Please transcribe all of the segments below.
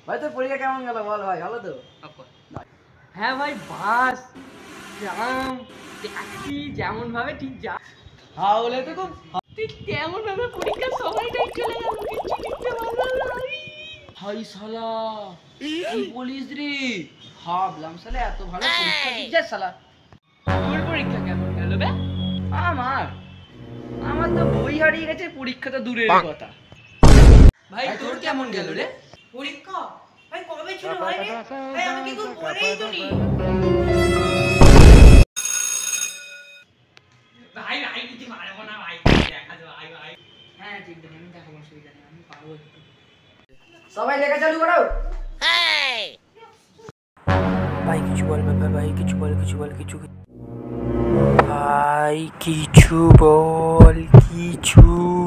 ভাই তোর পরীক্ষা কেমন গেল বল ভাই? ভালো তো? হ্যাঁ ভাই বাস জাম ট্যাক্সি যেমন ভাবে ঠিক যা হাওলে তো খুব ঠিক তেমন ভাবে পরীক্ষার সময়টাই চলে গেল, কিছু লিখতে পারলাম না। হাই শালা কি বলিস রে? ভাবলাম শালা এত ভালো পরীক্ষা দিচ্ছে শালা। তোর পরীক্ষা কেমন গেল বে? আমার আমার তো বই হারিয়ে গেছে, পরীক্ষা তো দূরের কথা। ভাই তোর কেমন গেল রে পরীক্ষা? ভাই কবে ছিল ভাই রে? ভাই আমাকে কেউ বলেই তো নি। ভাই ভাই কিছু মারবো না ভাই, দেখা যাবে ভাই ভাই। হ্যাঁ ঠিক আছে, আমি দেখাবো, অসুবিধা নেই, আমি পারবো একটু। সবাই লেখা চালু করো। ভাই কিছু বল ভাই, কিছু বল ভাই, কিছু বল, কিছু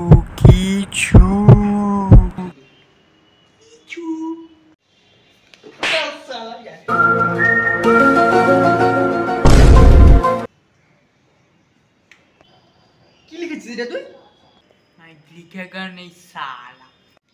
কি লিখেছিস রে তুই? ভাই লিখেগা নেই সালা।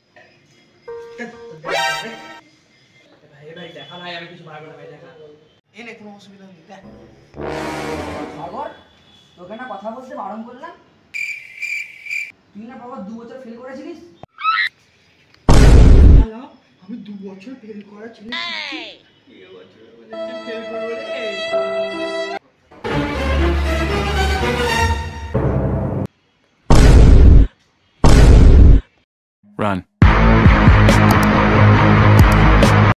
ভাই দেখা ভাই, আমি কিছু পারবো না ভাই, দেখা এনে কোনো অসুবিধা নেই, দেখ সাগর তোকে না কথা বলতে বারণ করলাম, তুই না বাবা 2 বছর ফেল করেছিলিস। আমি 2 বছর ফেল করা ছিল। ফেল করবো রে। Run.